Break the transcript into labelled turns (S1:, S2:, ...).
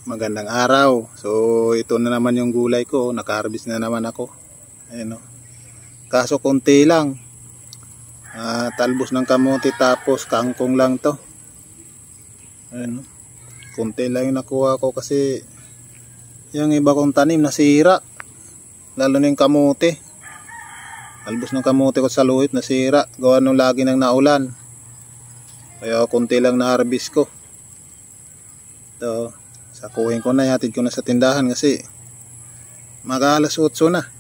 S1: Magandang araw. So ito na naman yung gulay ko. Naka-harvest na naman ako. Ayun, kaso konti lang. Talbos ng kamote tapos kangkong lang to. Ayun, konti lang yung nakuha ko kasi yung iba kong tanim nasira. Lalo na yung kamote. Talbos ng kamote ko sa luhit nasira. Gawa nung lagi nang naulan. Kaya konti lang na harvest ko. Ito. Sakuhin ko na, hatid ko na sa tindahan kasi mag-alas 8 na.